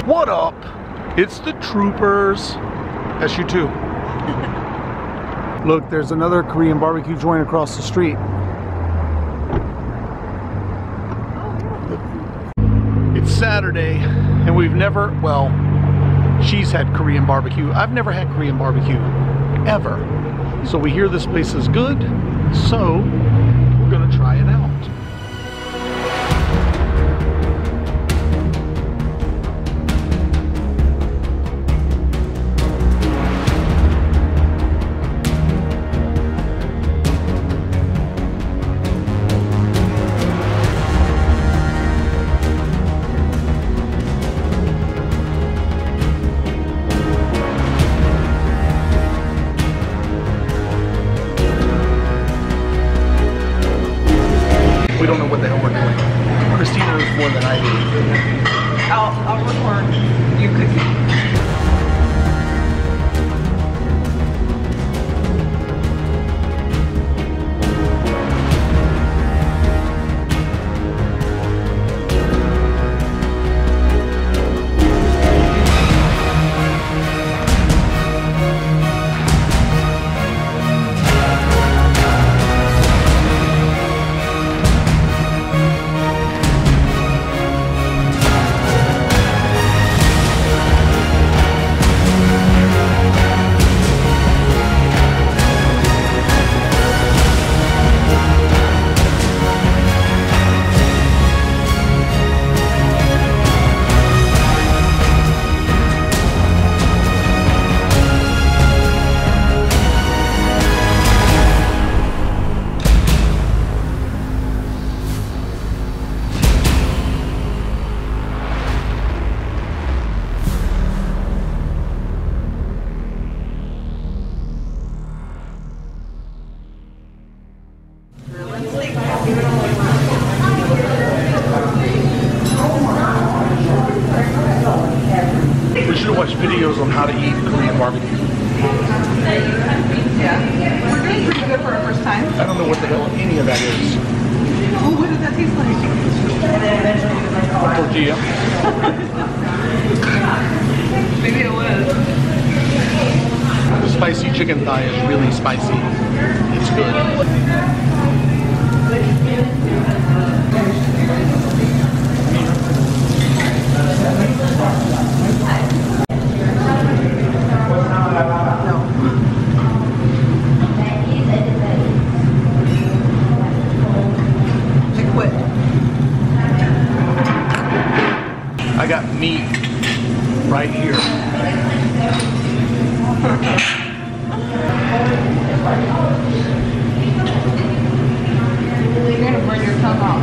What up? It's the Troopers. That's you too. Look, there's another Korean barbecue joint across the street. It's Saturday, and we've never, well, she's had Korean barbecue. I've never had Korean barbecue, ever. So we hear this place is good, so we're gonna try it out. We don't know what the hell we're doing. Christina knows more than I do. I'll record you cooking. We should have watched videos on how to eat Korean barbecue. Yeah. We're doing pretty good for our first time. I don't know what the hell any of that is. Oh, what does that taste like? Tortilla. Maybe it was. The spicy chicken thigh is really spicy. It's good. I got meat right here. You're gonna burn your tongue off.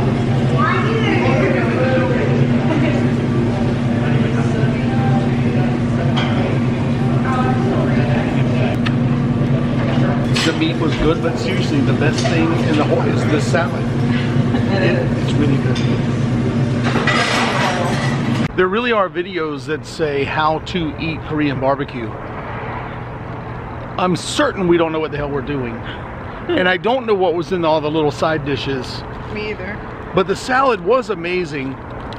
The meat was good, but seriously, the best thing in the whole is this salad. It's really good. There really are videos that say how to eat Korean barbecue. I'm certain we don't know what the hell we're doing. And I don't know what was in all the little side dishes. Me either. But the salad was amazing.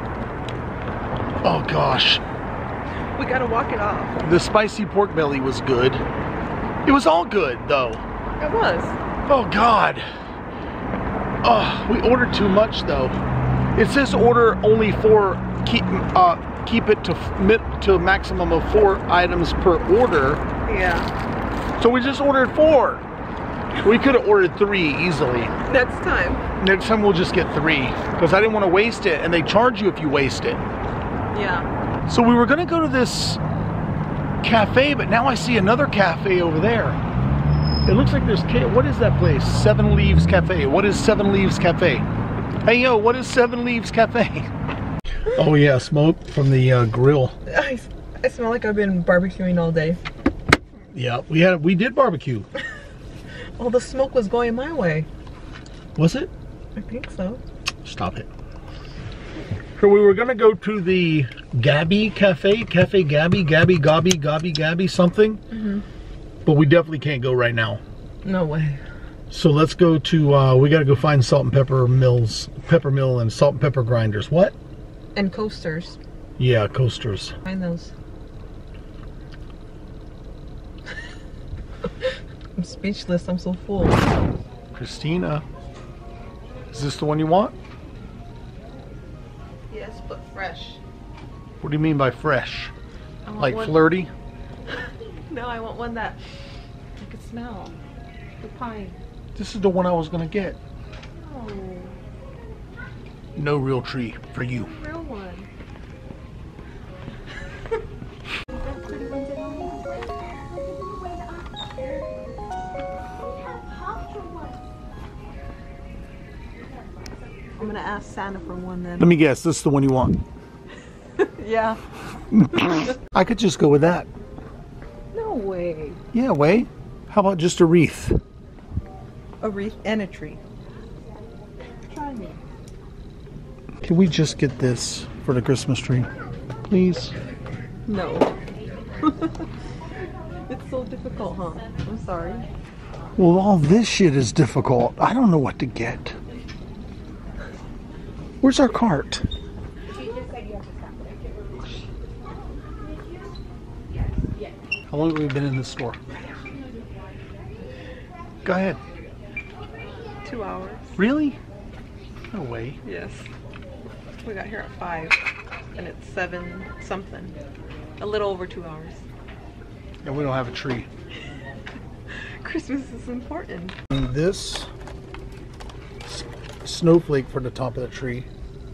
Oh gosh. We gotta walk it off. The spicy pork belly was good. It was all good though. It was. Oh God. Oh, we ordered too much though. It says order only 4, keep it to a maximum of 4 items per order. Yeah. So we just ordered 4. We could have ordered 3 easily. Next time. Next time we'll just get 3 because I didn't want to waste it, and they charge you if you waste it. Yeah. So we were gonna go to this cafe, but now I see another cafe over there. It looks like there's, what is that place? 7 Leaves Cafe. What is 7 Leaves Cafe? Hey yo, what is 7 Leaves Cafe? Oh yeah, smoke from the grill. I smell like I've been barbecuing all day. Yeah, we did barbecue. All the smoke was going my way. Was it? I think so. Stop it. So we were gonna go to the Gabby Cafe, Cafe Gabby, Gabby, something. Mm-hmm. But we definitely can't go right now. No way. So let's go to, we gotta go find salt and pepper mills, pepper mill and salt and pepper grinders. What? And coasters. Yeah, coasters. Find those. I'm speechless. I'm so full. Christina, is this the one you want? Yes, but fresh. What do you mean by fresh? I want Like one... flirty? No, I want one that I could smell. The pine. This is the one I was gonna get. Oh, No real tree for you. real one. I'm gonna ask Santa for one then. Let me guess, this is the one you want. Yeah. I could just go with that. No way. Yeah, wait. How about just a wreath? A wreath and a tree. Try me. Can we just get this for the Christmas tree? Please? No. It's so difficult, huh? I'm sorry. Well, all this shit is difficult. I don't know what to get. Where's our cart? How long have we been in this store? Go ahead. 2 hours. Really? No way. Yes. We got here at 5 and it's 7 something. A little over 2 hours. And we don't have a tree. Christmas is important. And this snowflake for the top of the tree.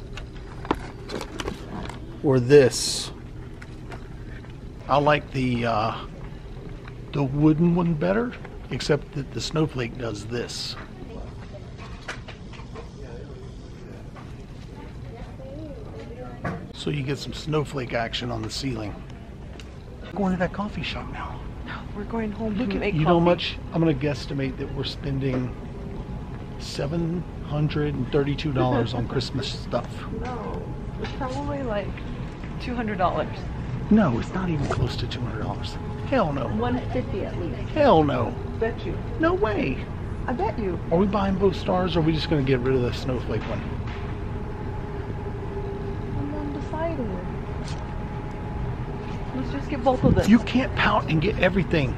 Or this. I like the wooden one better, except that the snowflake does this. So you get some snowflake action on the ceiling. Going to that coffee shop now. We're going home Look to at make you know how coffee. much? I'm gonna guesstimate that we're spending $732 on Christmas stuff. No, it's probably like $200. No, it's not even close to $200. Hell no. $150 at least. Hell no. Bet you. No way. I bet you. Are we buying both stars or are we just gonna get rid of the snowflake one? I'm undecided. Let's just get both of them. You can't pout and get everything.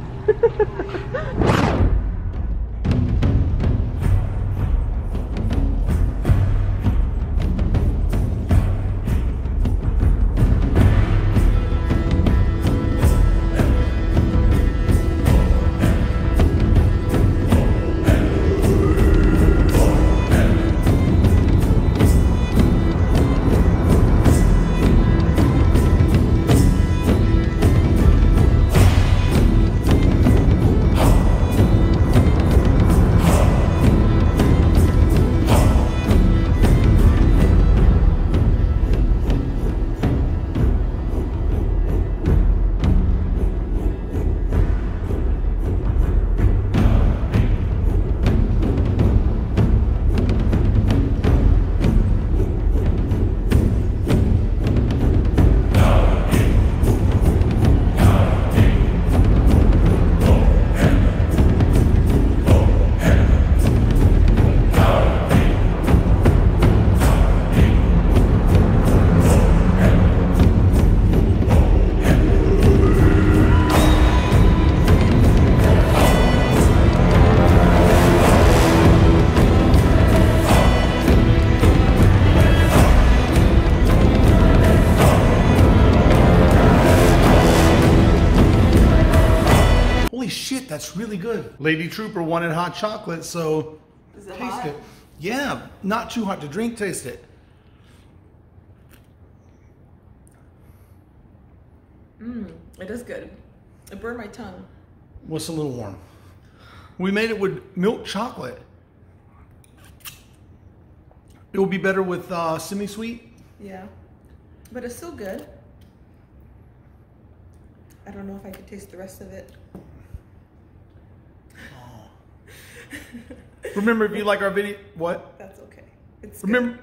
That's really good. Lady Trooper wanted hot chocolate, so Is it taste hot? it. Yeah, not too hot to drink. Taste it. It is good. It burned my tongue. What's a little warm? We made it with milk chocolate. It will be better with semi-sweet. Yeah. But it's still good. I don't know if I could taste the rest of it. Remember, if you like our video, what? That's okay. It's Remember,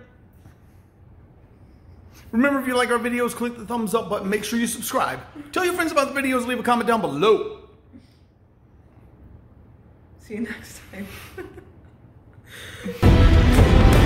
if you like our videos, click the thumbs up button. Make sure you subscribe. Tell your friends about the videos. Leave a comment down below. good. See you next time.